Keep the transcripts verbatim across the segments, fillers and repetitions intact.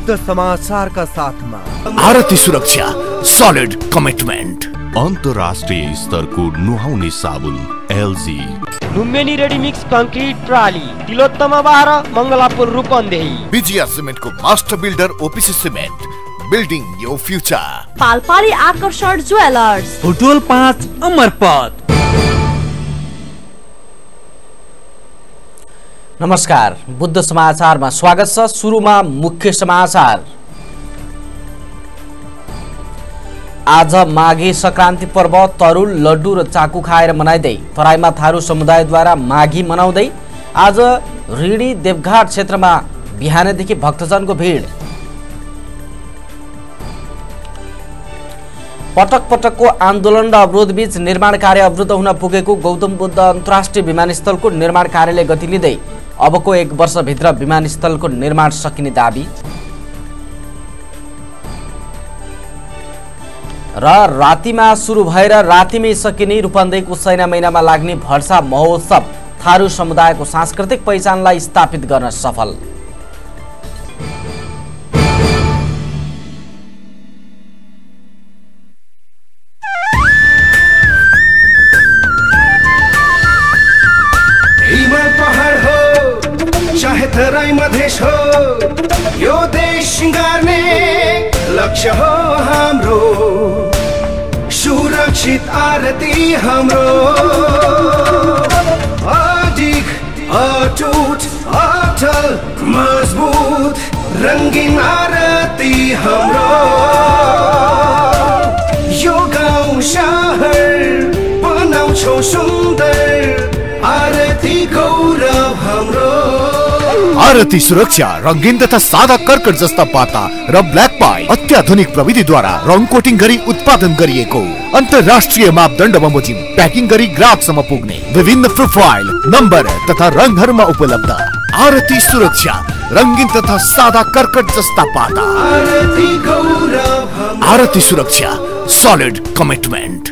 बुद्ध समाचारका साथमा आरती सुरक्षा सलिड कमिटमेन्ट अन्तर्राष्ट्रिय स्तरको नुहाउने साबुन एलजी लुम्बिनी रेडीमिक्स कङ्क्रिट प्राली तिलोत्तमा बाह्र मङ्गलापुर रूपन्देही विजया सिमेन्टको master builder OPC cement building your future पालपाली आकर्षण ज्वेलर्स बुटवल पाँच अमरपथ। नमस्कार, बुद्ध समाचारमा स्वागत छ। सुरुमा मुख्य समाचार। आज माघे संक्रान्ति पर्व तरुल लड्डु र चाकु खाएर मनाइँदै तराईमा थारू समुदायद्वारा माघी मनाउँदै आज ऋणी देवघाट क्षेत्रमा बिहानदेखि भक्तजनको भिड। पटक पटकको आन्दोलन र अवरोधबीच निर्माण कार्य अवरुद्ध हुन पुगेको गौतम बुद्ध अन्तर्राष्ट्रिय विमानस्थलको निर्माण कार्यले गति लिँदै अबको एक वर्षभित्र विमानस्थलको निर्माण सकिने दाबी र रातिमा सुरु भएर रातिमै सकिने रूपन्देहीको सैना महिनामा लाग्ने भर्सा महोत्सव थारू समुदायको सांस्कृतिक पहिचानलाई स्थापित गर्न सफल। यो देश सिंगार्ने लक्ष्य हो हाम्रो, सुरक्षित आरती हाम्रो, अडिग अटुट अटल मजबुत रंगीन आरती हाम्रो। यो गाउँ शहर बनाउँछौ सुन्दर, आरती गौरव हाम्रो। आरती सुरक्षा रंगीन तथा सादा कर्कट जस्ता पाता र ब्ल्याक पाइप अत्याधुनिक प्रविधिद्वारा रङ कोटिङ गरी उत्पादन गरिएको अन्तर्राष्ट्रिय मापदण्ड बमोजिम प्याकिङ गरी ग्राहकसम्म पुग्ने विभिन्न प्रोफाइल नम्बर तथा रङहरूमा उपलब्ध। आरती सुरक्षा रंगीन तथा सादा कर्कट जस्ता पाता। आरती सुरक्षा सलिड कमिटमेन्ट।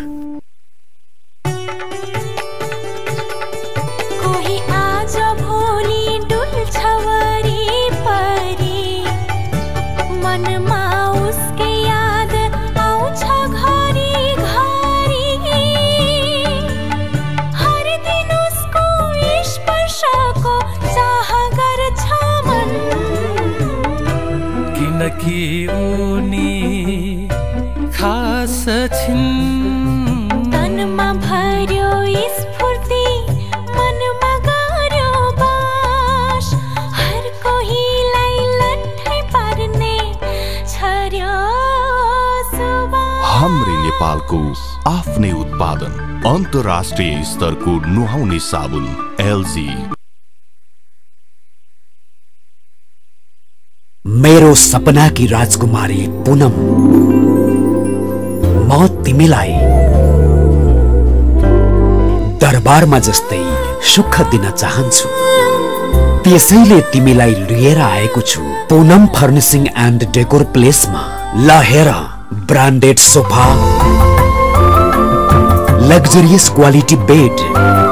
कि उनी खास छिन्, तनमा भर्यो स्फूर्ति मनमा गर्यो बास, हर कोहीलाई लट्ठै पार्ने छर्यो सुबास। हाम्रै नेपालको आफ्नै उत्पादन अन्तर्राष्ट्रिय स्तरको नुहाउने साबुन एलजी। मेरो सपना की राजकुमारी पूनम, म तिमीलाई दरबारमा जस्तै सुख दिन चाहन्छु, त्यसैले तिमीलाई लिएर आएको छु पूनम फर्निशिङ एन्ड डेकोर प्लेसमा। ल हेर, branded sofa, luxurious quality bed,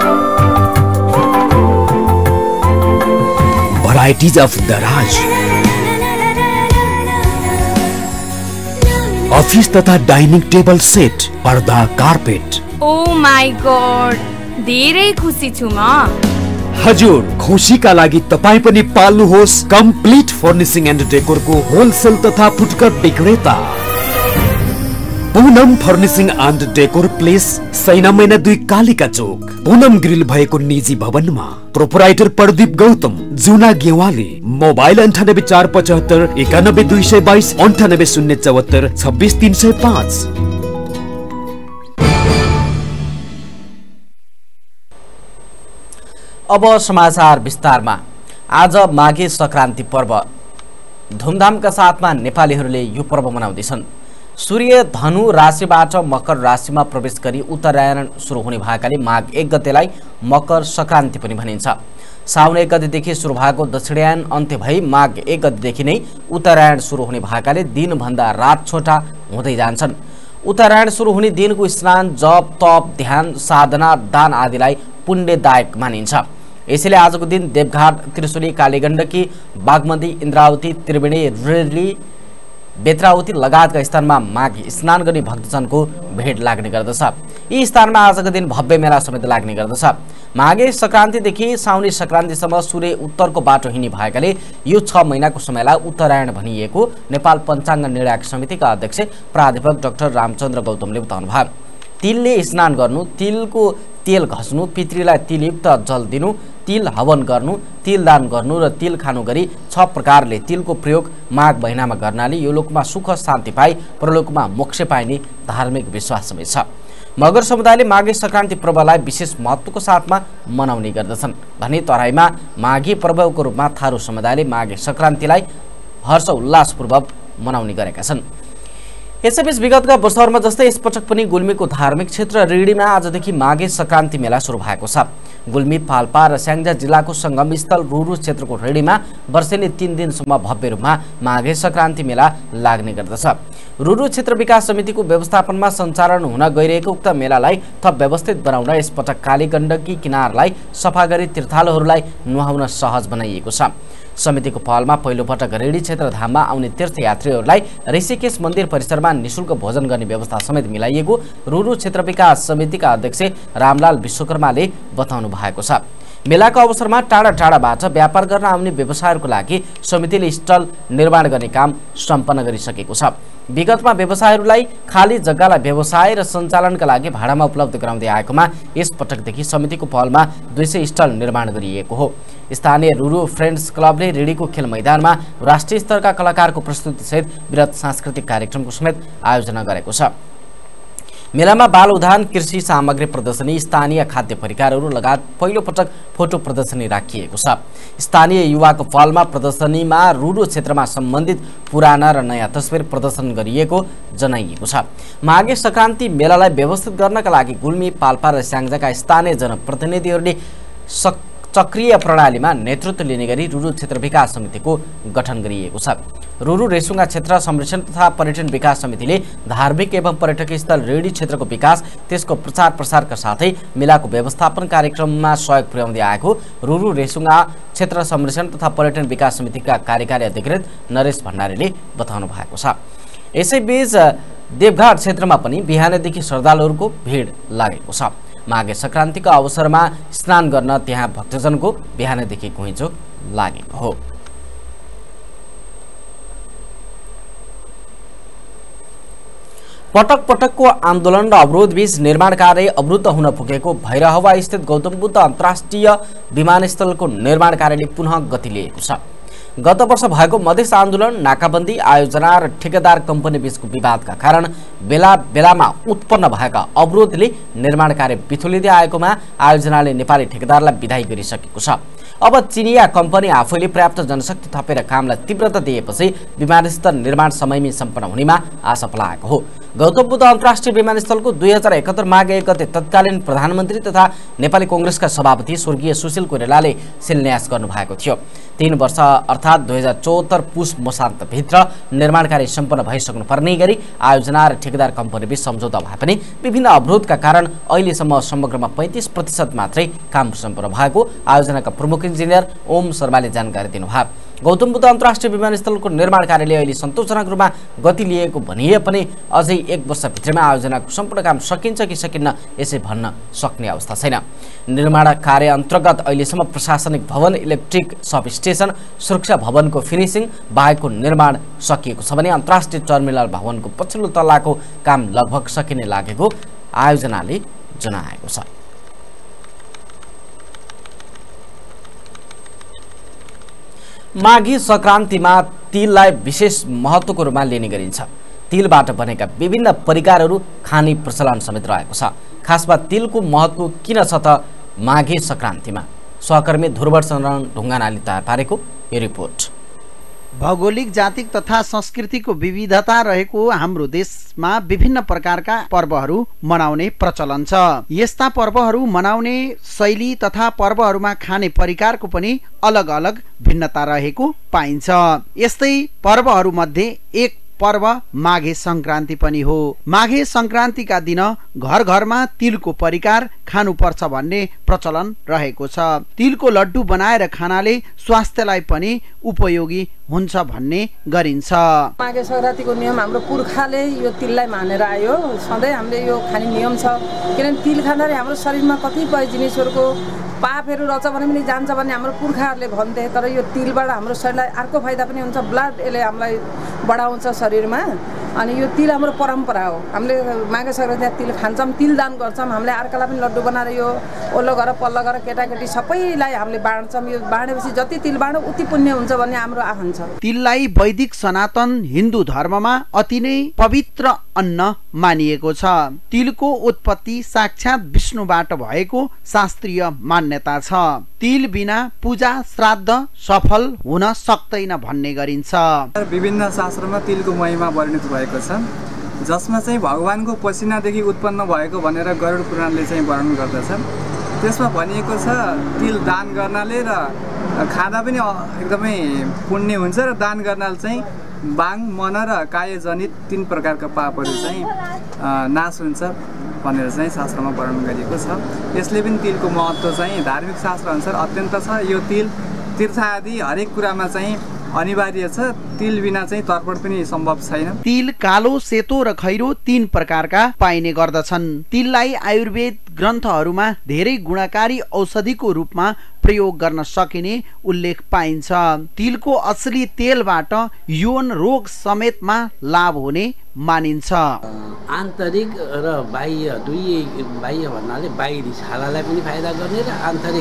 varieties of दराज, अफिस तथा डाइनिङ टेबल सेट, पर्दा, कार्पेट। ओ माई गॉड, धेरै खुसी छु म। हजुर, खुसीका लागि तपाई पनि पाल्नुहोस् कम्प्लिट फर्निशिङ एन्ड डेकोरको होलसेल तथा फुटकर विक्रेता Poonam furnishing and decor place, Sainamaina दुई कालिका चोक, पूनम ग्रिल भएको निजी भवनमा। प्रोपराइटर प्रदीप गौतम, जुना गेवाली। मोबाइल अन्ठानब्बे चार पचहत्तर एकानब्बे दुई सय बाइस अन्ठानब्बे शून्य चौहत्तर छब्बिस तीन सय पाँच। अब समाचार विस्तारमा। आज माघे संक्रान्ति पर्व धुमधामका साथमा नेपालीहरूले यो पर्व मनाउँदैछन्। सूर्य धनु राशिबाट मकर राशिमा प्रवेश गरी उत्तरायण सुरु हुने भएकाले माघ एक गतेलाई मकर संक्रान्ति पनि भनिन्छ। साउन एक गतेदेखि सुरु भएको दक्षिणायन अन्त्य भई माघ एक गतेदेखि नै उत्तरायण सुरु हुने भएकाले दिनभन्दा रात छोटा हुँदै जान्छन्। उत्तरायण सुरु हुने दिनको स्नान, जप, तप, ध्यान, साधना, दान आदिलाई पुण्यदायक मानिन्छ। यसैले आजको दिन देवघाट, त्रिशुली, कालीगण्डकी, बागमती, इन्द्रावती, त्रिवेणी, रेली, बेत्रावती लगायतका स्थानमा माघी स्नान गर्ने भक्तजनको भेट लाग्ने गर्दछ। यी स्थानमा आजको दिन भव्य मेला समेत लाग्ने गर्दछ। माघे सङ्क्रान्तिदेखि साउनी सङ्क्रान्तिसम्म सूर्य उत्तरको बाटो हिँड्ने भएकाले यो छ महिनाको समयलाई उत्तरायण भनिएको नेपाल पञ्चाङ्ग निर्णायक समितिका अध्यक्ष प्राध्यापक डाक्टर रामचन्द्र गौतमले बताउनुभयो। तिलले स्नान गर्नु, तिलको तेल घस्नु, पितृलाई तिलयुक्त जल दिनु, तिल हवन गर्नु, तिल दान गर्नु र तिल खानु गरी छ प्रकारले तिलको प्रयोग माघ महिनामा गर्नाले यो लोकमा सुख शान्ति पाई परलोकमा मोक्ष पाइने धार्मिक विश्वास समेत छ। मगर समुदायले माघे सङ्क्रान्ति पर्वलाई विशेष महत्त्वको साथमा मनाउने गर्दछन् भने तराईमा माघे पर्वको रूपमा थारू समुदायले माघे सङ्क्रान्तिलाई हर्ष उल्लासपूर्वक मनाउने गरेका छन्। यसैबीच विगतका वर्षहरूमा जस्तै यसपटक पनि गुल्मीको धार्मिक क्षेत्र रिडीमा आजदेखि माघे सङ्क्रान्ति मेला सुरु भएको छ। गुल्मी, पाल्पा र स्याङ्जा जिल्लाको सङ्गम स्थल रुरु क्षेत्रको रिडीमा वर्षेनी तीन दिनसम्म भव्य रूपमा माघे सङ्क्रान्ति मेला लाग्ने गर्दछ। रुरु क्षेत्र विकास समितिको व्यवस्थापनमा सञ्चालन हुन गइरहेको उक्त मेलालाई थप व्यवस्थित बनाउन यसपटक कालीगण्डकी किनारलाई सफा गरी तीर्थालुहरूलाई नुहाउन सहज बनाइएको छ। समितिको पहलमा पहिलोपटक रेडी क्षेत्र धाममा आउने तीर्थयात्रीहरूलाई ऋषिकेश मन्दिर परिसरमा निशुल्क भोजन गर्ने व्यवस्था समेत मिलाइएको रुरु क्षेत्र विकास समितिका अध्यक्ष रामलाल विश्वकर्माले बताउनु भएको छ। मेलाको अवसरमा टाढा टाढाबाट व्यापार गर्न आउने व्यवसायहरूको लागि समितिले स्टल निर्माण गर्ने काम सम्पन्न गरिसकेको छ। विगतमा व्यवसायहरूलाई खाली जग्गालाई व्यवसाय र सञ्चालनका लागि भाडामा उपलब्ध गराउँदै आएकोमा यसपटकदेखि समितिको पहलमा दुई सय स्टल निर्माण गरिएको हो। स्थानीय रुरु फ्रेन्ड्स क्लबले रेडीको खेल मैदानमा राष्ट्रिय स्तरका कलाकारको प्रस्तुतिसहित वृहत सांस्कृतिक कार्यक्रमको समेत आयोजना गरेको छ। मेलामा बाल उद्यान, कृषि सामग्री प्रदर्शनी, स्थानीय खाद्य परिकारहरू लगायत पहिलो पटक फोटो प्रदर्शनी राखिएको छ। स्थानीय युवाको पहलमा प्रदर्शनीमा रुरु क्षेत्रमा सम्बन्धित पुराना र नयाँ तस्बिर प्रदर्शन गरिएको जनाइएको छ। माघे सङ्क्रान्ति मेलालाई व्यवस्थित गर्नका लागि गुल्मी, पाल्पा र स्याङ्जाका स्थानीय जनप्रतिनिधिहरूले सक चक्रीय प्रणालीमा नेतृत्व लिने गरी रुरु क्षेत्र विकास समितिको गठन गरिएको छ। रुरु रेसुङ्गा क्षेत्र संरक्षण तथा पर्यटन विकास समितिले धार्मिक एवं पर्यटकीय स्थल रेडी क्षेत्रको विकास, त्यसको प्रचार प्रसारका साथै मेलाको व्यवस्थापन कार्यक्रममा सहयोग पुर्याउँदै आएको रुरु रेसुङ्गा क्षेत्र संरक्षण तथा पर्यटन विकास समितिका कार्यकारी अधिकृत नरेश भण्डारीले बताउनु भएको छ। यसैबीच देवघाट क्षेत्रमा पनि बिहानदेखि श्रद्धालुहरूको भिड लागेको छ। माघे सङ्क्रान्तिको अवसरमा स्नान गर्न त्यहाँ भक्तजनको बिहानदेखि घुइँचो लागेको हो। पटक पटकको आन्दोलन र अवरोधबीच निर्माण कार्य अवरुद्ध हुन पुगेको भैरहवा स्थित गौतम बुद्ध अन्तर्राष्ट्रिय विमानस्थलको निर्माण कार्यले पुनः गति लिएको छ। गत वर्ष भएको मधेस आन्दोलन, नाकाबन्दी, आयोजना र ठेकेदार कम्पनी बीचको विवादका कारण बेला बेलामा उत्पन्न भएका अवरोधले निर्माण कार्य बिथुलिँदै आएकोमा आयोजनाले नेपाली ठेकेदारलाई बिदाई गरिसकेको छ। अब चिनिया कम्पनी आफैले पर्याप्त जनशक्ति थपेर कामलाई तीव्रता दिएपछि विमानस्थल निर्माण समयमै सम्पन्न हुनेमा आशा पलाएको हो। गौतम बुद्ध अन्तर्राष्ट्रिय विमानस्थलको दुई हजार एकहत्तर माघ एक गते तत्कालीन प्रधानमन्त्री तथा नेपाली कांग्रेसका सभापति स्वर्गीय सुशील कोइरालाले शिलान्यास गर्नुभएको थियो। तीन वर्ष अर्थात् दुई हजार चौहत्तर पुस मसान्तभित्र निर्माण कार्य सम्पन्न भइसक्नु पर्ने गरी आयोजना र ठेकेदार कम्पनीबीच सम्झौता भए पनि विभिन्न अवरोधका कारण अहिलेसम्म समग्रमा पैँतिस प्रतिशत मात्रै काम सम्पन्न भएको आयोजनाका प्रमुख इन्जिनियर ओम शर्माले जानकारी दिनुभयो। गौतम बुद्ध अन्तर्राष्ट्रिय विमानस्थलको निर्माण कार्यले अहिले सन्तोषजनक रूपमा गति लिएको भनिए पनि अझै एक वर्षभित्रमा आयोजनाको सम्पूर्ण काम सकिन्छ कि सकिन्न यसै भन्न सक्ने अवस्था छैन। निर्माण कार्य अन्तर्गत अहिलेसम्म प्रशासनिक भवन, इलेक्ट्रिक सब स्टेसन, सुरक्षा भवनको फिनिसिङ बाहेकको निर्माण सकिएको छ भने अन्तर्राष्ट्रिय टर्मिनल भवनको पछिल्लो तल्लाको काम लगभग सकिने लागेको आयोजनाले जनाएको छ। माघी सङ्क्रान्तिमा तिललाई विशेष महत्त्वको रूपमा लिने गरिन्छ। तिलबाट बनेका विभिन्न परिकारहरू खाने प्रचलन समेत रहेको छ। खासमा तिलको महत्त्व किन छ त माघे सङ्क्रान्तिमा? सहकर्मी ध्रुवशरण ढुङ्गानाले तयार पारेको यो रिपोर्ट। भौगोलिक, जातिक तथा संस्कृतिको विविधता रहेको हाम्रो देशमा विभिन्न प्रकारका पर्वहरू मनाउने प्रचलन छ। यस्ता पर्वहरू मनाउने शैली तथा पर्वहरूमा खाने परिकारको पनि अलग अलग भिन्नता रहेको पाइन्छ। यस्तै पर्वहरूमध्ये एक पर्व माघे संक्रान्ति पनि हो। माघे संक्रान्तिका दिन घर घरमा तिलको परिकार खानुपर्छ भन्ने प्रचलन रहेको छ। तिलको लड्डु बनाएर खानाले स्वास्थ्यलाई पनि उपयोगी हुन्छ भन्ने गरिन्छ। माघे संक्रान्तिको नियम हाम्रो पुर्खाले यो तिललाई मानेर आयो। सधैँ हामीले यो खाने नियम छ, किनभने तिल खाँदाखेरि हाम्रो शरीरमा कतिपय जिनिसहरूको पापहरू रहेछ भने पनि जान्छ भन्ने हाम्रो पुर्खाहरूले भन्थे। तर यो तिलबाट हाम्रो शरीरलाई अर्को फाइदा पनि हुन्छ, ब्लड यसले हामीलाई बढाउँछ शरीरमा। अनि यो तिल हाम्रो परम्परा हो। हामीले माघे सङ्क्रान्तिमा तिल खान्छौँ, तिल दान गर्छौँ। हामीले अर्कालाई पनि लड्डु बनाएर यो ओल्लो घर पल्लो घर केटाकेटी सबैलाई हामीले बाँड्छौँ। यो बाँडेपछि जति तिल बाँड्यो उति पुण्य हुन्छ भन्ने हाम्रो आह्वान छ। तिललाई वैदिक सनातन हिन्दू धर्ममा अति नै पवित्र अन्न मानिएको छ। तिलको उत्पत्ति साक्षात विष्णुबाट भएको शास्त्रीय मान्यता छ। तिल बिना पूजा श्राद्ध सफल हुन सक्दैन भन्ने गरिन्छ। विभिन्न शास्त्रमा तिलको महिमा वर्णित भएको छ, जसमा चाहिँ भगवानको पसिनादेखि उत्पन्न भएको भनेर गरुड पुराणले चाहिँ वर्णन गर्दछ। त्यसमा भनिएको छ तिल दान गर्नाले र खाँदा पनि एकदमै पुण्य हुन्छ र दान गर्नाले चाहिँ बाङ मन र कायजनित तीन प्रकारका पापहरू चाहिँ नाश हुन्छ भनेर चाहिँ शास्त्रमा वर्णन गरिएको छ। यसले पनि तिलको महत्त्व चाहिँ धार्मिक शास्त्र अनुसार अत्यन्त छ। यो तिल तीर्थ आदि हरेक कुरामा चाहिँ अनिवार्य छ। तिल बिना चाहिँ तर्पण पनि सम्भव छैन। तिल कालो, सेतो र खैरो तीन प्रकारका पाइने गर्दछन्। तिललाई आयुर्वेद ग्रन्थहरूमा धेरै गुणकारी औषधिको रूपमा प्रयोग गर्न सकिने उल्लेख पाइन्छ। तिलको असली तेलबाट यौन रोग समेतमा लाभ हुने मानिन्छ। आन्तरिक र बाह्य दुई बाह्य भन्नाले बाहिरी छालालाई पनि फाइदा गर्ने र आन्तरिक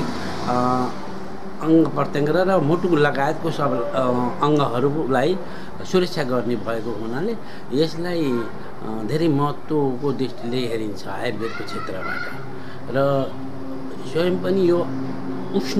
अङ्ग प्रत्यङ्ग र मुटु लगायतको सब अङ्गहरूलाई सुरक्षा गर्ने भएको हुनाले यसलाई धेरै महत्त्वको दृष्टिले हेरिन्छ आयुर्वेदको क्षेत्रबाट। र स्वयं पनि यो उष्ण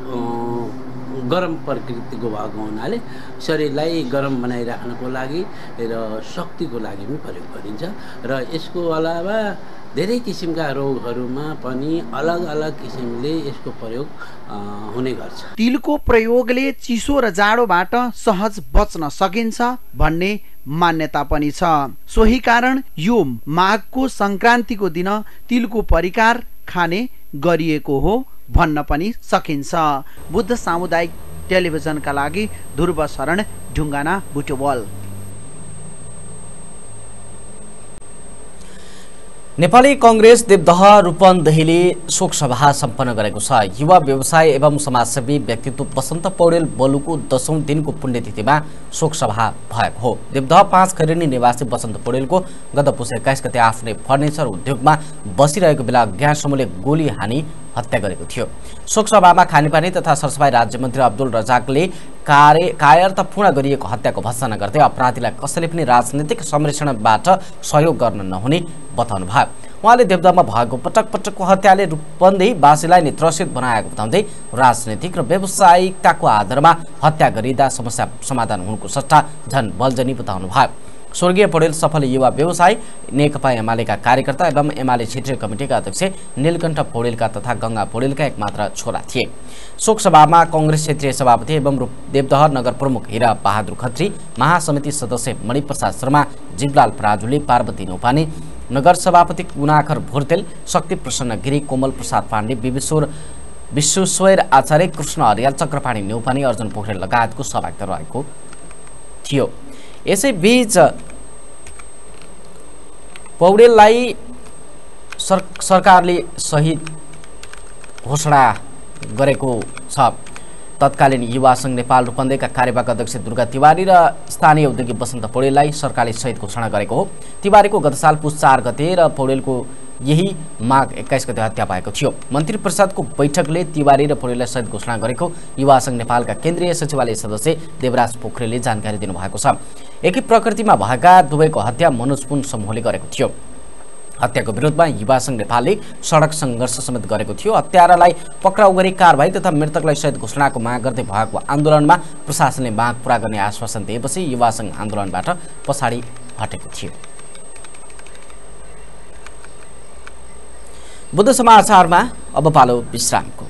गरम प्रकृतिको भएको हुनाले शरीरलाई गरम बनाइराख्नको लागि र शक्तिको लागि पनि प्रयोग गरिन्छ। र यसको अलावा धेरै किसिमका रोगहरूमा पनि अलग अलग किसिमले यसको प्रयोग हुने गर्छ। तिलको प्रयोगले चिसो र जाडोबाट सहज बच्न सकिन्छ भन्ने मान्यता पनि छ। सोही कारण यो माघको संक्रान्तिको दिन तिलको परिकार खाने गरिएको हो भन्न पनि सकिन्छ। बुद्ध सामुदायिक टेलिभिजनका लागि ध्रुव शरण, ढुङ्गाना, बुटवल। नेपाली कांग्रेस देवदह रूपन्देहीले शोक सभा सम्पन्न गरेको छ। युवा व्यवसाय एवं समाजसेवी व्यक्तित्व बसन्त पौडेल बलुको दशौं दिनको पुण्यतिथिमा शोक सभा भएको हो। देवदह पाँच खैरेनी निवासी बसन्त पौडेलको गत पुस एक्काइस गते आफ्नै फर्निचर उद्योगमा बसिरहेको बेला अज्ञात समूहले गोली हानी हत्या गरेको थियो। शोक सभामा खानेपानी तथा सरसफाई राज्यमन्त्री अब्दुल रजाकले कार्य कायरतापूर्ण गरिएको हत्याको भर्त्सना गर्दै अपराधीलाई कसैले पनि राजनीतिक संरक्षणबाट सहयोग गर्न नहुने बताउनु भयो। उहाँले देवदहमा भएको पटक पटकको हत्याले रूपन्देहीवासीलाई नै त्रसित बनाएको बताउँदै राजनीतिक र व्यावसायिकताको आधारमा हत्या गरिँदा समस्या समाधान हुनुको सट्टा झन बलजनी बताउनु भयो। स्वर्गीय पौडेल सफल युवा व्यवसायी, नेकपा एमालेका कार्यकर्ता एवं एमाले क्षेत्रीय कमिटीका अध्यक्ष नीलकण्ठ पौडेलका तथा गंगा पौडेलका एकमात्र छोरा थिए। शोक सभामा कांग्रेस क्षेत्रीय सभापति एवं देवदह नगर प्रमुख हीरा बहादुर खत्री, महासमिति सदस्य मणिप्रसाद शर्मा, जीवलाल पराजुली, पार्वती नौपानी, नगर सभापति गुणाखर भोर्तेल, शक्ति प्रसन्न गिरी, कोमल प्रसाद पाण्डे, विश्वेश्वर विश्वेश्वर आचार्य, कृष्ण हरियाल, चक्रपाणी न्यौपानी, अर्जुन पोखरेल लगायतको सहभागिता रहेको थियो। यसै बीच पौडेललाई सर, सरकारले शहीद घोषणा गरेको छ। तत्कालीन युवा संघ नेपाल रूपन्देहीका कार्यवाहक अध्यक्ष दुर्गा तिवारी र स्थानीय उद्योगी बसन्त पौडेललाई सरकारले शहीद घोषणा गरेको हो। तिवारीको गत साल पुस चार गते र पौडेलको यही माघ एक्काइस गते हत्या भएको थियो। मन्त्री परिषदको बैठकले तिवारी र पौडेललाई शहीद घोषणा गरेको युवा संघ नेपालका केन्द्रीय सचिवालय सदस्य देवराज पोखरेलले जानकारी दिनुभएको छ। एकै प्रकृतिमा भएका दुवैको हत्या मनोज पुन समूहले गरेको थियो। हत्याको विरोधमा युवा संघ नेपालले सडक सङ्घर्ष समेत गरेको थियो। हत्यारालाई पक्राउ गरी कारबाही तथा मृतकलाई शहीद घोषणाको माग गर्दै भएको आन्दोलनमा प्रशासनले माग पूरा गर्ने आश्वासन दिएपछि युवा संघ आन्दोलनबाट पछाडि हटेको थियो। बुद्ध समाचारमा अब पालो विश्रामको।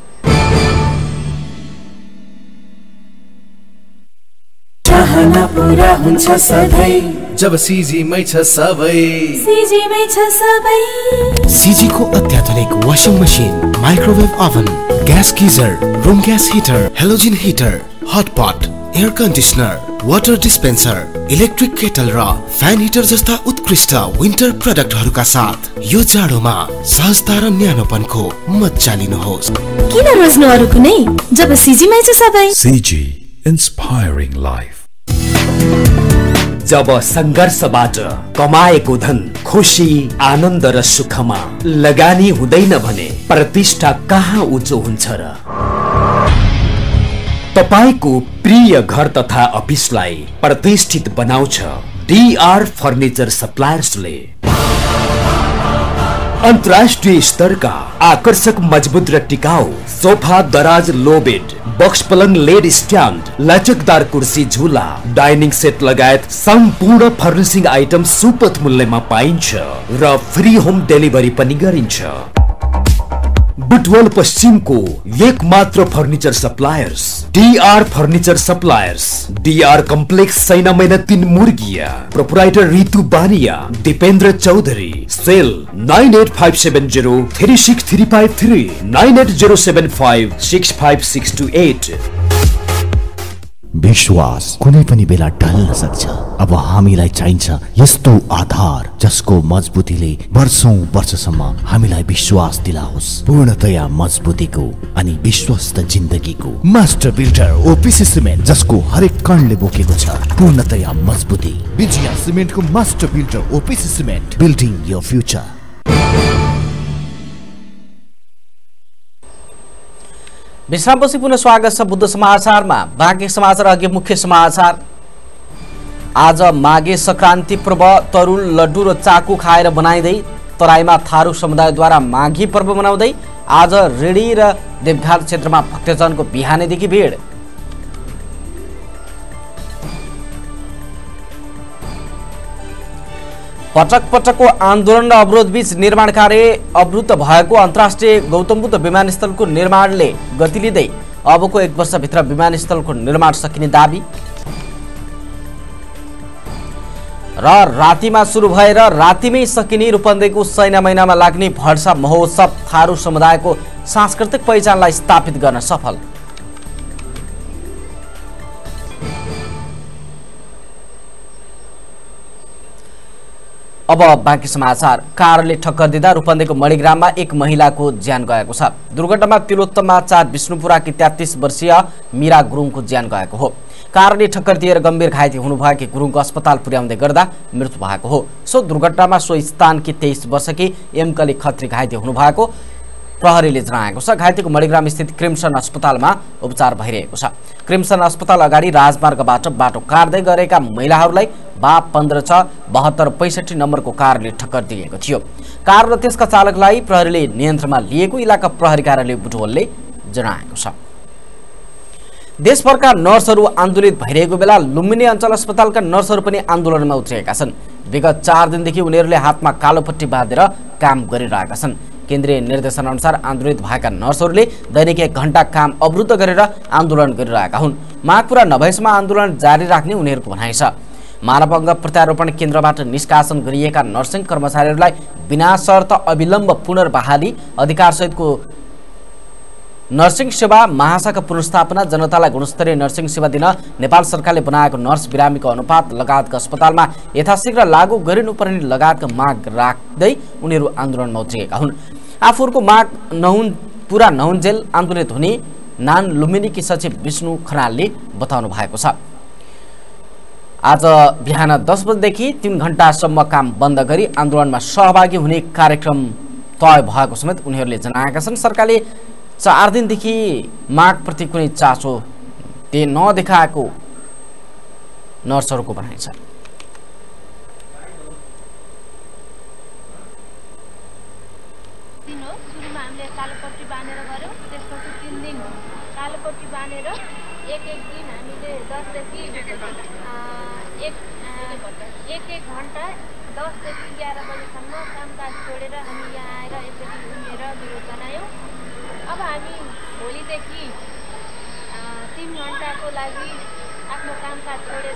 सपना पूरा हुन्छ सधैँ जब सिजीमै छ सबै सिजीमै छ सबै सिजी को अत्याधुनिक washing machine, microwave oven, gas geyser, room gas heater, halogen heater, hotpot, air conditioner, water dispenser, electric kettle र फ्यान हिटर जस्ता उत्कृष्ट विन्टर प्रडक्टहरूका साथ यो जाडोमा सहजता र न्यानोपनको मजा लिनुहोस्। किन रोज्नु अरू कुनै जब सिजीमै छ सबै। सिजी इन्स्पायरिङ लाइफ। जब संघर्षबाट कमाएको धन खुशी, आनन्द र सुखमा लगानी हुँदैन भने प्रतिष्ठा कहाँ उच्च हुन्छ र। तपाईको प्रिय घर तथा अफिसलाई प्रतिष्ठित बनाउँछ डीआर फर्निचर सप्लायर्सले। अन्तर्राष्ट्रिय स्तरका आकर्षक, मजबुत र टिकाउ सोफा, दराज, लो बेड, बक्स पलङ, लेड स्ट्यान्ड, लचकदार कुर्सी, झुला, डाइनिङ सेट लगायत सम्पूर्ण फर्निसिङ आइटम सुपथ मूल्यमा पाइन्छ र फ्री होम डेलिभरी पनि गरिन्छ। बुटवल पश्चिमको एक मात्र furniture suppliers DR furniture suppliers, DR complex, Sainamaina तीन Murgiya. Proprietor Ritu Bania, Dipendra Chaudhary. Cell nine eight five seven zero three six three five three, nine eight zero seven five six five six two eight. विश्वास कुनै पनि बेला ढल्न सक्छ। अब हामीलाई चाहिन्छ यस्तो आधार जसको मजबुतीले वर्षौं वर्षसम्म हामीलाई विश्वास दिलाओस्। पूर्णतया मजबुतीको अनि विश्वस्त जिन्दगीको मास्टर बिल्डर ओपीसी सिमेन्ट, जसको हरेक कणले बोकेको छ पूर्णतया मजबुती। विजया सिमेन्टको master builder OPC cement, building your future. विश्रामपछि पुनः स्वागत छ बुद्ध समाचारमा। बाँकी समाचार अघि मुख्य समाचार। आज माघे संक्रान्ति पर्व तरुल, लड्डु र चाकु खाएर बनाइँदै तराईमा थारू समुदायद्वारा माघी पर्व मनाउँदै आज रेडी र देवघाट क्षेत्रमा भक्तजनको बिहानैदेखि भिड। पटक पटकको आन्दोलन र अवरोध बीच निर्माण कार्य अवरुद्ध भएको अन्तर्राष्ट्रिय गौतम बुद्ध विमानस्थलको निर्माणले गति लिँदै अबको एक वर्षभित्र विमानस्थलको निर्माण सकिने दाबी। र रातिमा सुरु भएर रातिमै सकिने रूपन्देहीको सैना महिनामा लाग्ने भड्सा महोत्सव थारू समुदायको सांस्कृतिक पहिचानलाई स्थापित गर्न सफल। अब बाँकी समाचार। कारले ठक्कर दिँदा रूपन्देहीको मणिग्राममा एक महिलाको ज्यान गएको छ। दुर्घटनामा तिलोत्तमा चार विष्णुपुराकी तेत्तीस वर्षीय मीरा गुरुङको ज्यान गएको हो। कारले ठक्कर दिएर गम्भीर घाइते हुनुभएकी गुरुङको अस्पताल पुर्याउँदै गर्दा मृत्यु भएको हो। सो दुर्घटनामा सो स्थानकी तेइस वर्षकी एमकली खत्री घाइते हुनुभएको प्रहरीले जनाएको छ। घाइतेको मणिग्राम स्थित क्रिम्सन अस्पतालमा उपचार भइरहेको छ। क्रिम्सन अस्पताल अगाडि राजमार्गबाट बाटो काट्दै गरेका महिलाहरूलाई बा पन्ध्र छ बहत्तर पैँसठी नम्बरको कारले ठक्कर दिएको थियो। कार र त्यसका चालकलाई प्रहरीले नियन्त्रणमा लिएको इलाका प्रहरी कार्यालय बुटवलले जनाएको छ। देशभरका नर्सहरू आन्दोलित भइरहेको बेला लुम्बिनी अञ्चल अस्पतालका नर्सहरू पनि आन्दोलनमा उत्रिएका छन्। विगत चार दिनदेखि उनीहरूले हातमा कालोपट्टी बाँधेर काम गरिरहेका छन्। केन्द्रीय निर्देशन अनुसार आन्दोलित भएका नर्सहरूले दैनिक एक घण्टा काम अवरुद्ध गरेर आन्दोलन गरिरहेका हुन्। माग पूरा नभएसम्म आन्दोलन जारी राख्ने उनीहरूको भनाइ छ। मानव अङ्ग प्रत्यारोपण केन्द्रबाट निष्कासन गरिएका नर्सिङ कर्मचारीहरूलाई बिना शर्त अविलम्ब पुनर्बहाली, अधिकारसहितको नर्सिङ सेवा महाशाखा पुनर्स्थापना, जनतालाई गुणस्तरीय नर्सिङ सेवा दिन नेपाल सरकारले बनाएको नर्स बिरामीको अनुपात लगायतका अस्पतालमा यथाशीघ्र लागू गरिनुपर्ने लगायतका माग राख्दै उनीहरू आन्दोलनमा उत्रिएका हुन्। आफूहरूको माग नहुन् पूरा नहुन्जेल आन्दोलित हुने नान लुम्बिनीकी सचिव विष्णु खनालले बताउनु भएको छ। आज बिहान दस बजेदेखि तीन घण्टासम्म काम बन्द गरी आन्दोलनमा सहभागी हुने कार्यक्रम तय भएको समेत उनीहरूले जनाएका छन्। सरकारले चार दिनदेखि मागप्रति कुनै चासो दे नदेखाएको नर्सहरूको भनाइ छ। सुरुमा हामीले कालोपट्टी बाँधेर गऱ्यौँ, त्यसपछि तिन दिन कालोपट्टी बाँधेर एक एक दिन हामीले दसदेखि एक एक एक घन्टा दसदेखि एघार बजीसम्म कामकाज छोडेर हामी यहाँ आएर यसरी उभिएर विरोध जनायौँ। अब हामी भोलिदेखि तिन घन्टाको लागि आफ्नो कामकाज छोडेर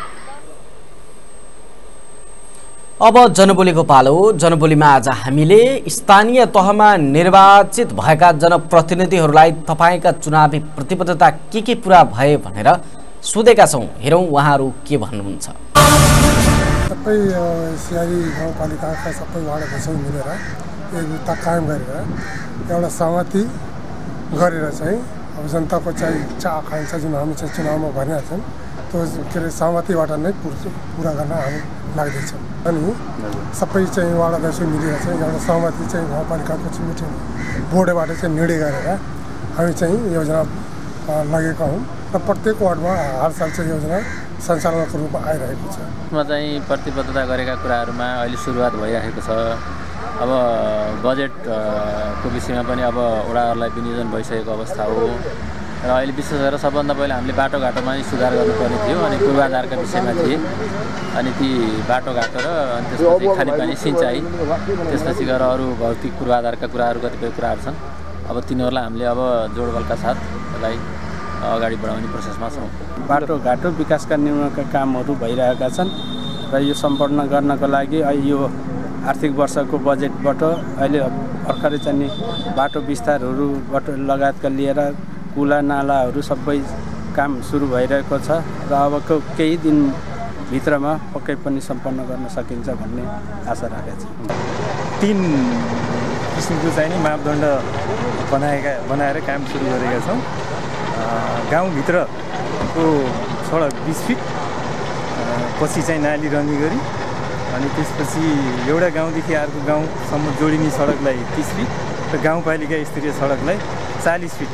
अब जनबोलीको पालो। जनबोलीमा आज हामीले स्थानीय तहमा निर्वाचित भएका जनप्रतिनिधिहरूलाई तपाईँका चुनावी प्रतिबद्धता के के पुरा भए भनेर सोधेका छौँ। हेरौँ उहाँहरू के भन्नुहुन्छ। सबै सियारी गाउँपालिकाका सबै वार्डहरू मिलेर एकता कायम गरेर एउटा सहमति गरेर चाहिँ अब जनताको चाहिँ इच्छा आकाङ्क्षा जुन हामी चाहिँ चुनावमा भनेका छौँ त्यो के अरे सहमतिबाट नै पुरा गर्न हामी लाग्दैछौँ। अनि सबै चाहिँ वार्ड अध्यक्ष मिलेर चाहिँ एउटा सहमति चाहिँ गाउँपालिकाको चाहिँ मिटिङ बोर्डबाट चाहिँ निर्णय गरेर हामी चाहिँ योजना लगेका हौँ र प्रत्येक वार्डमा हर साल चाहिँ योजना सञ्चालनको रूपमा आइरहेको छ। यसमा चाहिँ प्रतिबद्धता गरेका कुराहरूमा अहिले सुरुवात भइरहेको छ। अब बजेटको विषयमा पनि अब वडाहरूलाई विनियोजन भइसकेको अवस्था हो र अहिले विशेष गरेर सबभन्दा पहिला हामीले बाटोघाटोमा नै सुधार गर्नुपर्ने थियो अनि पूर्वाधारका विषयमा थिए अनि ती बाटोघाटो र अनि त्यसपछि खानेपानी सिँचाइ त्यसपछि गएर अरू भौतिक पूर्वाधारका कुराहरू कतिपय कुराहरू छन्। अब तिनीहरूलाई हामीले अब जोडबलका साथ यसलाई अगाडि बढाउने प्रोसेसमा छौँ। बाटोघाटो विकासका निर्माणका कामहरू भइरहेका छन् र यो सम्पन्न गर्नको लागि यो आर्थिक वर्षको बजेटबाट अहिले भर्खरै चाहिँ बाटो विस्तारहरूबाट लगायतका लिएर कुला नालाहरू सबै काम सुरु भइरहेको छ र अबको केही दिनभित्रमा पक्कै पनि सम्पन्न गर्न सकिन्छ भन्ने आशा राखेको छु। तीन किसिमको चाहिँ नि मापदण्ड बनाएका बनाएर काम सुरु गरेका छौँ। गाउँभित्रको सडक बिस फिट, पछि चाहिँ नाली रन्नी गरी अनि त्यसपछि एउटा गाउँदेखि अर्को गाउँसम्म जोडिने सडकलाई तीस फिट र गाउँपालिका स्तरीय सडकलाई चालीस फिट।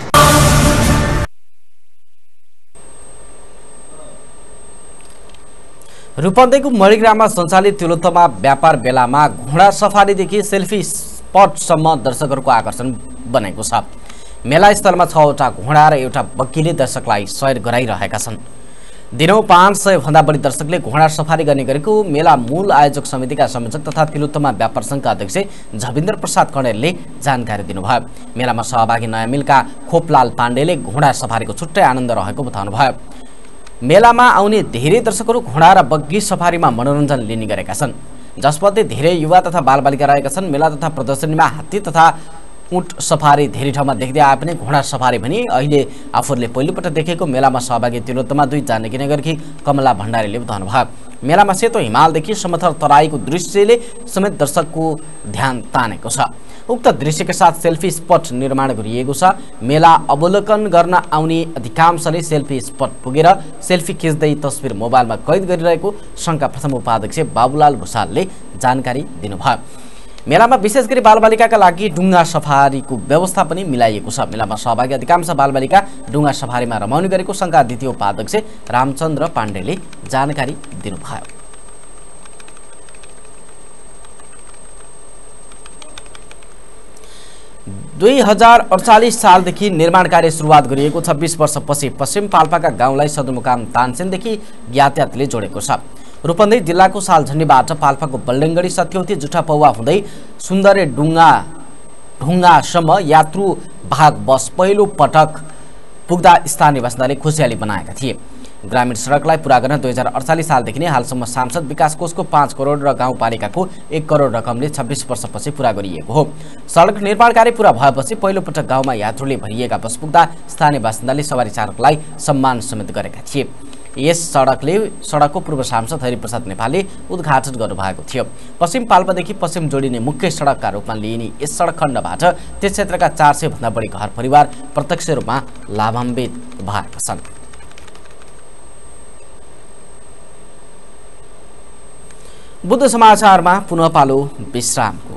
रूपन्देहीको मणिग्राममा सञ्चालित तिलोत्तमा व्यापार मेलामा घोडा सफारीदेखि सेल्फी स्पटसम्म दर्शकहरूको आकर्षण बनेको छ। मेला स्थलमा छवटा घोडा र एउटा बग्गीले दर्शकलाई सैर गराइरहेका छन्। दिनौ पाँच सय भन्दा बढी दर्शकले घोडा सफारी गर्ने गरेको मेला मूल आयोजक समितिका संयोजक तथा तिलोत्तमा व्यापार सङ्घका अध्यक्ष झविन्द्र प्रसाद कणेलले जानकारी दिनुभयो। मेलामा सहभागी नयाँ मिलका खोपलाल पाण्डेले घोडा सफारीको छुट्टै आनन्द रहेको बताउनुभयो। मेलामा आउने धेरै दर्शकहरू घोडा र बग्गी सफारीमा मनोरञ्जन लिने गरेका छन्, जसमध्ये धेरै युवा तथा बालबालिका रहेका छन्। मेला तथा प्रदर्शनीमा हात्ती तथा ऊँट सफारी धेरै ठाउँमा देख्दै आए पनि घोडा सफारी भने अहिले आफूले पहिलोपटक देखेको। मेलामा सहभागी तिलोत्तमा दुई जानकी नगरकी कमला भण्डारीले बताउनुभयो। मेलामा सेतो हिमालदेखि समथर तराईको दृश्यले समेत दर्शकको ध्यान तानेको छ। उक्त दृश्यका साथ सेल्फी स्पट निर्माण गरिएको छ। मेला अवलोकन गर्न आउने अधिकांशले सेल्फी स्पट पुगेर सेल्फी खिच्दै तस्बिर मोबाइलमा कैद गरिरहेको सङ्घका प्रथम उपाध्यक्ष बाबुलाल भुसालले जानकारी दिनुभयो। मेलामा विशेष गरी बालबालिकाका लागि डुङ्गा सफारीको व्यवस्था पनि मिलाइएको छ। मेलामा सहभागी अधिकांश बालबालिका डुङ्गा सफारीमा रमाउने गरेको सङ्घका द्वितीय उपाध्यक्ष रामचन्द्र पाण्डेले जानकारी दिनुभयो। दुई हजार अडचालिस सालदेखि निर्माण कार्य सुरुवात गरिएको छब्बिस वर्षपछि पश्चिम पाल्पाका गाउँलाई सदरमुकाम तानसेनदेखि यातायातले जोडेको छ। रूपन्देही जिल्लाको सालझण्डीबाट पाल्पाको बल्डेङगढी सत्यौती जुठा पौवा हुँदै सुन्दरे डुङ्गा ढुङ्गासम्म यात्रु भाग बस पहिलो पटक पुग्दा स्थानीय बासिन्दाले खुसियाली बनाएका थिए। ग्रामीण सडकलाई पुरा गर्न दुई हजार अडचालिस सालदेखि नै हालसम्म सांसद विकास कोषको पाँच करोड र गाउँपालिकाको एक करोड रकमले छब्बिस वर्षपछि पुरा गरिएको हो। सडक निर्माण कार्य पुरा भएपछि पहिलोपटक गाउँमा यात्रुले भरिएका बस पुग्दा स्थानीय बासिन्दाले सवारी चालकलाई सम्मान समेत गरेका थिए। यस सडकले सडकको पूर्व सांसद हरिप्रसाद नेपालले उद्घाटन गर्नुभएको थियो। पश्चिम पाल्पादेखि पश्चिम जोडिने मुख्य सडकका रूपमा लिइने यस सडक खण्डबाट त्यस क्षेत्रका चार सय भन्दा बढी घर परिवार प्रत्यक्ष रूपमा लाभान्वित भएका छन्। बुद्ध समाचारमा पुनः पालो विश्रामको।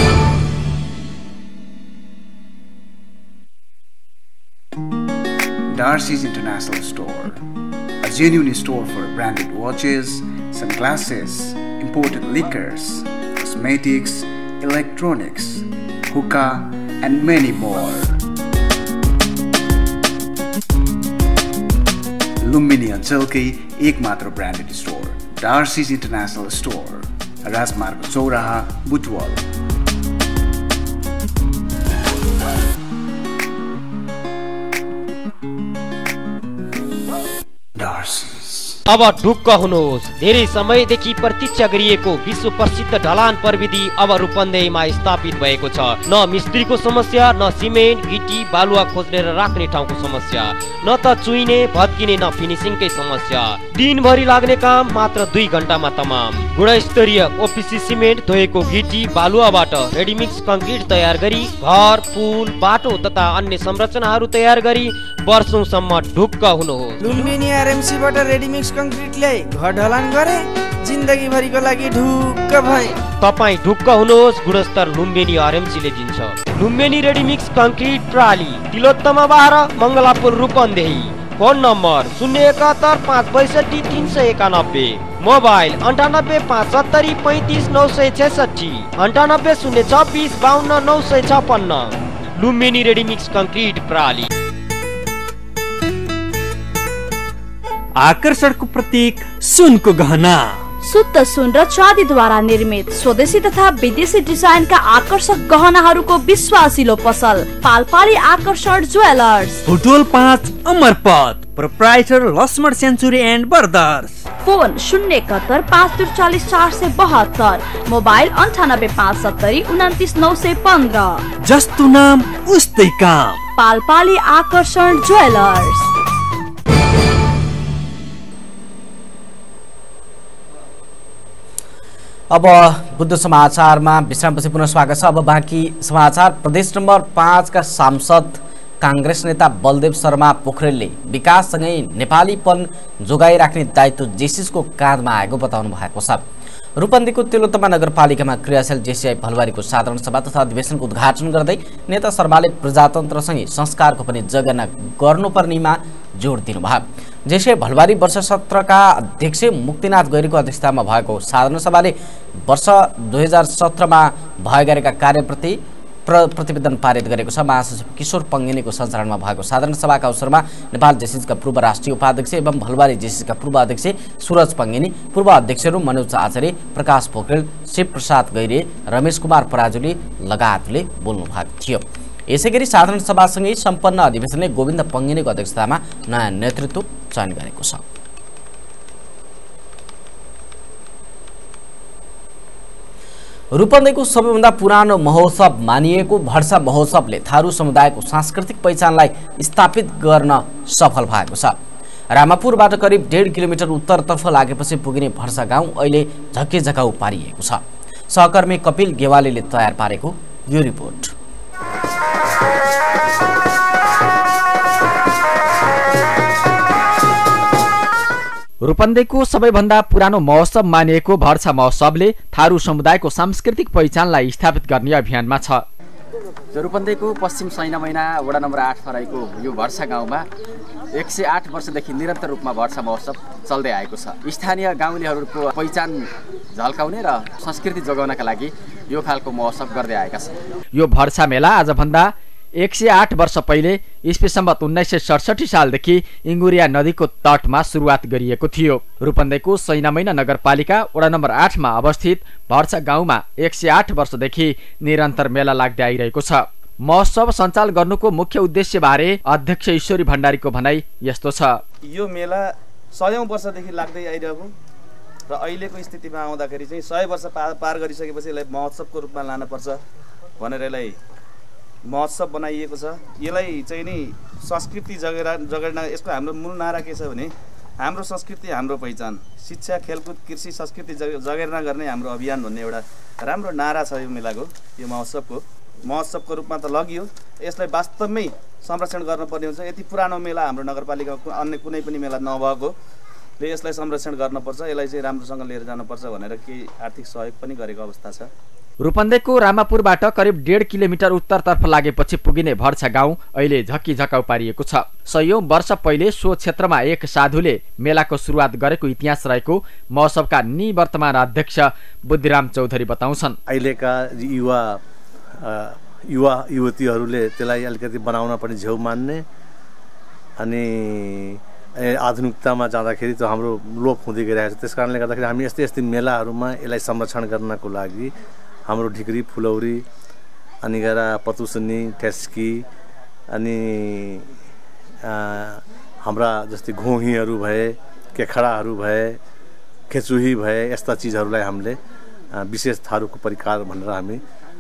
Darcy's International Store, a genuine store for branded watches, sunglasses, imported liquors, cosmetics, electronics, hookah, and many more. Lumbini Anchalki एकमात्र branded store, Darcy's International Store, Rasmarg Chouraha, Butwal. Darcy. अब ढुक्क हुनुहोस्। धेरै समयदेखि प्रतीक्षा गरिएको विश्व प्रसिद्ध ढलान प्रविधि अब रूपन्देहीमा स्थापित भएको छ। न मिस्त्रीको समस्या, न सिमेन्ट गिटी बालुवा खोज्ने र राख्ने ठाउँको समस्या, न त चुइने भत्किने न फिनिसिङकै समस्या। दिनभरि लाग्ने काम मात्र दुई घण्टामा तमाम। गुणस्तरीय ओपिसी सिमेन्ट धोएको गिटी बालुवाबाट रेडीमिक्स कङ्क्रिट तयार गरी घर, पुल, बाटो तथा अन्य संरचनाहरू तयार गरी वर्षौंसम्म ढुक्क हुनुहोस्। लुम्बिनी आरएमसीबाट रेडीमिक्स कङ्क्रिट ल्याई घर ढलान गरे, जिन्दगी भरिको लागि ढुक्क भए। तपाईँ ढुक्क हुनुहोस्, गुणस्तर लुम्बिनी आरएमसीले दिन्छ। लुम्बिनी रेडीमिक्स कङ्क्रिट प्राली, तिलोत्तमा बाह्र, मङ्गलापुर, रूपन्देही। फोन नम्बर शून्य एकात्तर पाँच बैसठी तीन सय एकानब्बे। मोबाइल अन्ठानब्बे पाँच सत्तरी पैँतिस नौ सय छैसठी, अन्ठानब्बे शून्य छब्बिस बाहन्न नौ सय छप्पन्न। लुम्बिनी रेडीमिक्स कङ्क्रिट प्राली। आकर्षणको प्रतीक सुनको गहना, शुद्ध सुन र चाँदीद्वारा निर्मित स्वदेशी तथा विदेशी डिजाइनका आकर्षक गहनाहरूको विश्वासिलो पसल पालपाली आकर्षण ज्वेलर्स, बुटवल पाँच Amarpath, proprietor Laxman century and brothers. Phone शून्य एकहत्तर पाँच त्रिचालिस चार सय बहत्तर, मोबाइल अन्ठानब्बे पाँच सत्तरी उन्तिस नौ सय पन्ध्र। जस्तो नाम उस्तै काम, पालपाली आकर्षण ज्वेलर्स। अब बुद्ध समाचारमा विश्रामपछि पुनः स्वागत छ। अब बाँकी समाचार। प्रदेश नम्बर पाँचका सांसद काङ्ग्रेस नेता बलदेव शर्मा पोखरेलले विकाससँगै नेपालीपन जोगाइराख्ने दायित्व जेसिसको काँधमा आएको बताउनु भएको छ। रूपन्देहीको तिलोत्तमा नगरपालिकामा क्रियाशील जेसिआई भलबारीको साधारण सभा तथा अधिवेशनको उद्घाटन गर्दै नेता शर्माले प्रजातन्त्रसँगै संस्कारको पनि जगेर्ना गर्नुपर्नेमा जोड दिनुभयो। जेसिआई भलबारी वर्ष सत्रका अध्यक्ष मुक्तिनाथ गैरीको अध्यक्षतामा भएको साधारण सभाले वर्ष दुई हजार सत्रमा भए गरेका कार्यप्रति प्र प्रतिवेदन पारित गरेको छ। महासचिव किशोर पङ्गेनीको सञ्चालनमा भएको साधारण सभाका अवसरमा नेपाल जेसिसका पूर्व राष्ट्रिय उपाध्यक्ष एवं भलबारी जेसिसका पूर्व अध्यक्ष सुरज पङ्गेनी, पूर्व अध्यक्षहरू मनोज आचार्य, प्रकाश पोखरेल, शिवप्रसाद गैरे, रमेश कुमार पराजुली लगायतले बोल्नु भएको थियो। यसैगरी साधारण सभासँगै सम्पन्न अधिवेशनले गोविन्द पङ्गेनीको अध्यक्षतामा नयाँ नेतृत्व चयन गरेको छ। रूपन्देहीको सबैभन्दा पुरानो महोत्सव मानिएको भर्सा महोत्सवले थारू समुदायको सांस्कृतिक पहिचानलाई स्थापित गर्न सफल भएको छ। रामापुरबाट करिब डेढ किलोमिटर उत्तरतर्फ लागेपछि पुगिने भर्सा गाउँ अहिले झक्के झकाउ पारिएको छ। सहकर्मी कपिल गेवालीले तयार पारेको यो रिपोर्ट। रूपन्देहीको सबैभन्दा पुरानो महोत्सव मानिएको भर्सा महोत्सवले थारू समुदायको सांस्कृतिक पहिचानलाई स्थापित गर्ने अभियानमा छ। रूपन्देहीको पश्चिम सैना महिना वडा नम्बर आठमा रहेको यो भर्सा गाउँमा एक सय आठ वर्षदेखि निरन्तर रूपमा भर्सा महोत्सव चल्दै आएको छ। स्थानीय गाउँलेहरूको पहिचान झल्काउने र संस्कृति जोगाउनका लागि यो खालको महोत्सव गर्दै आएका छन्। यो भर्सा मेला आजभन्दा एक सय आठ वर्ष पहिले इस्वी सम्वत उन्नाइस सय सडसठी सालदेखि इङ्गुरिया नदीको तटमा सुरुवात गरिएको थियो। रूपन्देहीको सैनामैना नगरपालिका वडा नम्बर आठमा अवस्थित भर्सा गाउँमा एक सय आठ वर्षदेखि निरन्तर मेला लाग्दै आइरहेको छ। महोत्सव सञ्चालन गर्नुको मुख्य उद्देश्यबारे अध्यक्ष ईश्वरी भण्डारीको भनाइ यस्तो छ। यो मेला सयौं वर्षदेखि लाग्दै आइरहेको र अहिलेको स्थितिमा आउँदाखेरि चाहिँ सय वर्ष पार पार गरिसकेपछि यसलाई महोत्सवको रूपमा लानुपर्छ भनेर यसलाई महोत्सव बनाइएको छ। यसलाई चाहिँ नि संस्कृति जगेरा जगेर्ना यसको हाम्रो मूल नारा के छ भने हाम्रो संस्कृति हाम्रो पहिचान, शिक्षा खेलकुद कृषि संस्कृति जगेर्ना गर्ने हाम्रो अभियान भन्ने एउटा राम्रो नारा छ यो मेलाको। यो महोत्सवको महोत्सवको रूपमा त लगियो, यसलाई वास्तवमै संरक्षण गर्नुपर्ने हुन्छ। यति पुरानो मेला हाम्रो नगरपालिकाको अन्य कुनै पनि मेला नभएकोले यसलाई संरक्षण गर्नुपर्छ, यसलाई चाहिँ राम्रोसँग लिएर जानुपर्छ भनेर केही आर्थिक सहयोग पनि गरेको अवस्था छ। रूपन्देहीको रामापुरबाट करिब डेढ किलोमिटर उत्तरतर्फ लागेपछि पुगिने भर्सा गाउँ अहिले झक्की झकाउ पारिएको छ। सयौं वर्ष पहिले सो क्षेत्रमा एक साधुले मेलाको सुरुवात गरेको इतिहास रहेको महोत्सवका निवर्तमान अध्यक्ष बुद्धिराम चौधरी बताउँछन्। अहिलेका युवा युवा युवतीहरूले त्यसलाई अलिकति बनाउन पनि झेउ मान्ने अनि आधुनिकतामा जाँदाखेरि त्यो हाम्रो लोप हुँदै गइरहेको छ। त्यस कारणले गर्दाखेरि हामी यस्तै यस्तै मेलाहरूमा यसलाई संरक्षण गर्नको लागि हाम्रो ढिक्री फुलौरी अनि गएर पतुसनी ठेस्की अनि हाम्रा जस्तै घोहीहरू भए केखडाहरू भए खेचुही भए यस्ता चिजहरूलाई हामीले विशेष थारूको परिकार भनेर हामी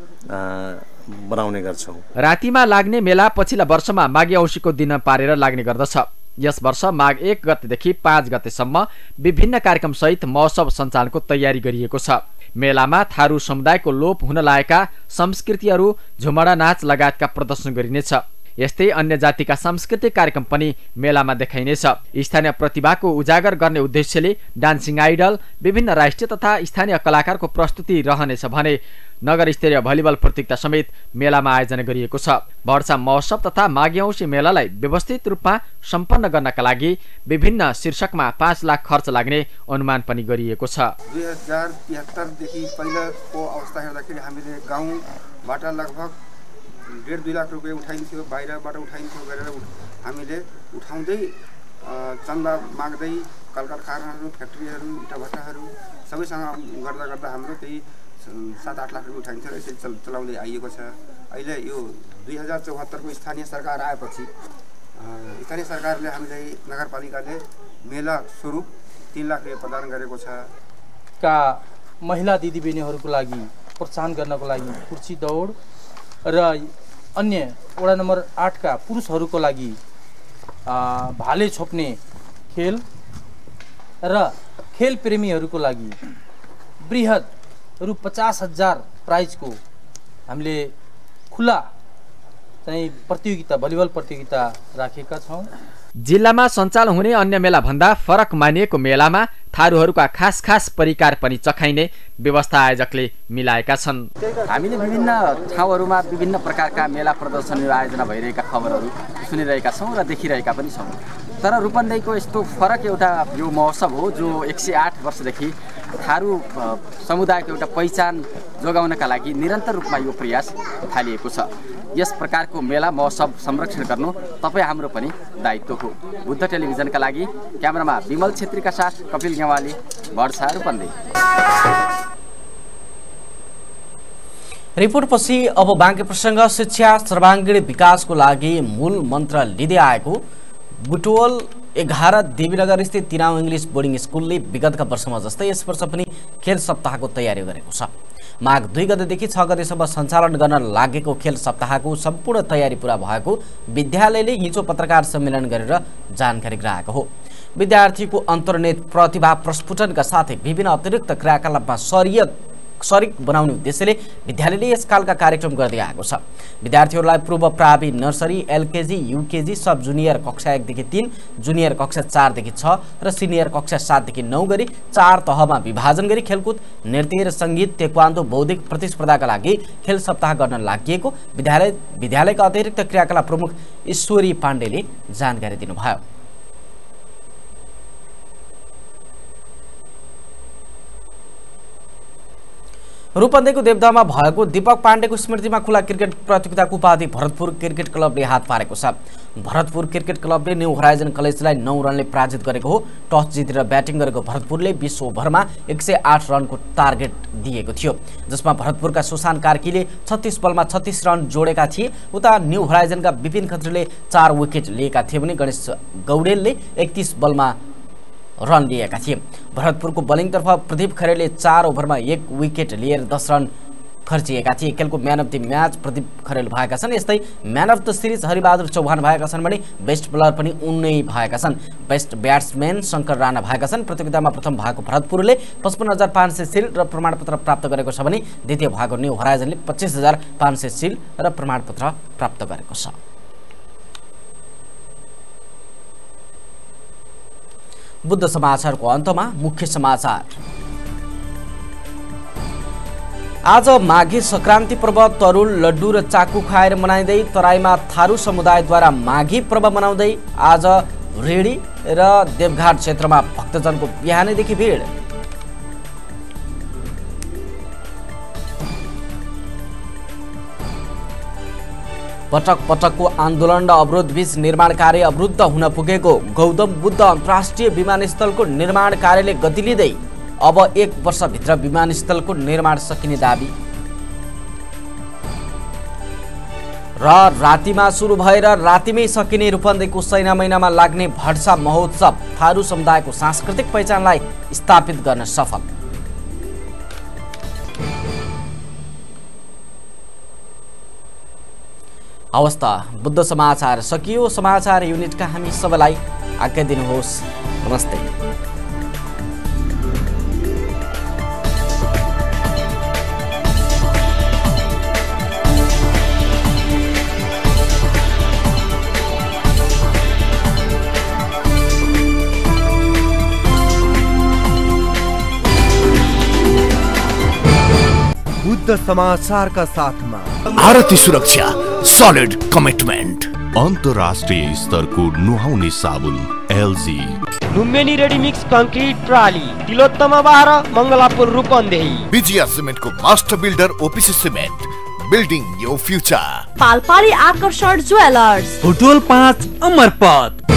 बनाउने गर्छौँ। रातिमा लाग्ने मेला पछिल्ला वर्षमा माघे औँसीको दिन पारेर लाग्ने गर्दछ। यस वर्ष माघ एक गतेदेखि पाँच गतेसम्म विभिन्न कार्यक्रम सहित महोत्सव सञ्चालनको तयारी गरिएको छ। मेलामा थारू समुदायको लोप हुन लागेका संस्कृतिहरू, झुमडा नाच लगायतका प्रदर्शन गरिनेछ। यस्तै अन्य जातिका सांस्कृतिक कार्यक्रम पनि मेलामा देखाइनेछ। स्थानीय प्रतिभाको उजागर गर्ने उद्देश्यले डान्सिङ आइडल, विभिन्न राष्ट्रिय तथा स्थानीय कलाकारको प्रस्तुति रहनेछ भने नगर स्तरीय भलिबल प्रतियोगिता समेत मेलामा आयोजना गरिएको छ। वर्षा महोत्सव तथा माघे औँसी मेलालाई व्यवस्थित रूपमा सम्पन्न गर्नका लागि विभिन्न शीर्षकमा पाँच लाख खर्च लाग्ने अनुमान पनि गरिएको छ। दुई हजार तिहत्तरदेखि पहिलाको अवस्था हेर्दाखेरि हामीले गाउँबाट लगभग डेढ दुई लाख रुपियाँ उठाइन्थ्यो, बाहिरबाट उठाइन्थ्यो गरेर हामीले उठाउँदै चन्दा माग्दै कल कारखानाहरू, फ्याक्ट्रीहरू, इटाभट्टाहरू सबैसँग गर्दा गर्दा हाम्रो त्यही सात आठ लाख रुपियाँ उठाइन्थ्यो र यसरी चल चलाउँदै आइएको छ। अहिले यो दुई हजार चौहत्तरको स्थानीय सरकार आएपछि स्थानीय सरकारले हामीलाई नगरपालिकाले मेला स्वरूप तिन लाख रुपियाँ प्रदान गरेको छ। का महिला दिदीबहिनीहरूको लागि प्रोत्साहन गर्नको लागि कुर्सी दौड र अन्य वडा नम्बर आठका पुरुषहरूको लागि भाले छोप्ने खेल र खेल प्रेमीहरूको लागि बृहत रु पचास हजार प्राइजको हामीले खुला चाहिँ प्रतियोगिता भलिबल प्रतियोगिता राखेका छौँ। जिल्लामा सञ्चालन हुने अन्य मेला भन्दा फरक मानिएको मेलामा थारूहरूका खास खास परिकार पनि चखाइने व्यवस्था आयोजकले मिलाएका छन्। हामीले विभिन्न ठाउँहरूमा विभिन्न प्रकारका मेला प्रदर्शन आयोजना भइरहेका खबरहरू सुनिरहेका छौँ र देखिरहेका पनि छौँ। तर रूपन्देहीको यस्तो फरक एउटा यो महोत्सव हो जो एक सय आठ वर्षदेखि थारू समुदायको एउटा पहिचान जोगाउनका लागि निरन्तर रूपमा यो प्रयास थालिएको छ। यस प्रकारको मेला महोत्सव संरक्षण गर्नु तपाईँ हाम्रो पनि दायित्व हो। बुद्ध टेलिभिजनका लागि क्यामेरामा विमल छेत्रीका साथ कपिल गेवाली, वर्षा, रूपन्देही। रिपोर्टपछि अब बाँकी प्रसङ्ग। शिक्षा सर्वाङ्गीण विकासको लागि मूल मन्त्र लिँदै आएको बुटवल एघार देवीनगर स्थित तिनाउ इङ्ग्लिस बोर्डिङ स्कुलले विगतका वर्षमा जस्तै यस वर्ष पनि खेल सप्ताहको तयारी गरेको छ। माघ दुई गतेदेखि छ गतेसम्म सञ्चालन गर्न लागेको खेल सप्ताहको सम्पूर्ण तयारी पूरा भएको विद्यालयले हिजो पत्रकार सम्मेलन गरेर जानकारी गराएको हो। विद्यार्थीको अन्तर्निहित प्रतिभा प्रस्फुटनका साथै विभिन्न अतिरिक्त क्रियाकलापमा सरियत सरिक बनाउने उद्देश्यले विद्यालयले यस खालका कार्यक्रम गर्दै आएको छ। विद्यार्थीहरूलाई पूर्व प्रावि nursery, LKG, UKG, sub junior कक्षा एकदेखि तीन, जुनियर कक्षा चारदेखि छ र सिनियर कक्षा सातदेखि नौ गरी चार तहमा विभाजन गरी खेलकुद, नृत्य र सङ्गीत, तेक्वान्दो, बौद्धिक प्रतिस्पर्धाका लागि खेल सप्ताह गर्न लागि विद्यालय विद्यालयका अतिरिक्त क्रियाकलाप प्रमुख ईश्वरी पाण्डेले जानकारी दिनुभयो। रूपन्देहीको देवदामा भएको दीपक पाण्डेको स्मृतिमा खुला क्रिकेट प्रतियोगिताको उपाधि भरतपुर क्रिकेट क्लबले हात पारेको छ। भरतपुर क्रिकेट क्लबले न्यू होराइजन कलेजलाई नौ रनले पराजित गरेको हो। टस जितेर ब्याटिङ गरेको भरतपुरले बीस ओभरमा एक सय आठ रनको टार्गेट दिएको थियो, जसमा भरतपुरका सुशान्त कार्कीले छत्तीस बलमा छत्तीस रन जोडेका थिए। उता न्यू होराइजनका विपिन खत्रीले चार विकेट लिएका थिए भने गणेश गौडेलले एकतीस बलमा रन लिएका थिए। भरतपुरको बलिङतर्फ प्रदीप खरेलले चार ओभरमा एक विकेट लिएर दस रन खर्चिएका थिए। खेलको man of the match Pradeep Kharel भएका छन्। यस्तै man of the series Haribahadur Chauhan भएका छन् भने बेस्ट बलर पनि उनै भएका छन्। बेस्ट ब्याट्सम्यान शङ्कर राणा भएका छन्। प्रतियोगितामा प्रथम भएको भरतपुरले पचपन्न हजार पाँच सय सिल र प्रमाणपत्र प्राप्त गरेको छ भने द्वितीय भएको न्यू होराइजनले पच्चिस हजार पाँच सय सिल र प्रमाणपत्र प्राप्त गरेको छ। बुद्ध समाचारको अन्तमा मुख्य समाचार। आज माघे संक्रान्ति पर्व तरुल, लड्डु र चाकु खाएर मनाइँदै तराईमा थारू समुदायद्वारा माघी पर्व मनाउँदै आज रेडी र देवघाट क्षेत्रमा भक्तजनको बिहानैदेखि भिड। पटक पटकको आन्दोलन र अवरोध बीच निर्माण कार्य अवरुद्ध हुन पुगेको गौतम बुद्ध अन्तर्राष्ट्रिय विमानस्थलको निर्माण कार्यले गति लिँदै अब एक वर्षभित्र विमानस्थलको निर्माण सकिने दाबी। र रातिमा सुरु भएर रातिमै सकिने रूपन्देहीको सैना महिनामा लाग्ने भड्सा महोत्सव थारू समुदायको सांस्कृतिक पहिचानलाई स्थापित गर्न सफल। अवस्था बुद्ध समाचार सकियो। समाचार युनिटका हामी सबैलाई आज्ञा दिनुहोस्। नमस्ते। बुद्ध समाचारका साथमा आरती सुरक्षा सलिड कमिटमेन्ट अन्तर्राष्ट्रिय स्तरको नुहाउने साबुन एलजी लुम्बिनी रेडीमिक्स कंक्रीट प्राली तिलोत्तमा बाह्र मंगलापुर रूपन्देही विजया सिमेन्टको master builder OPC cement building your future पालपाली आकर्षण ज्वेलर्स बुटवल पाँच अमरपथ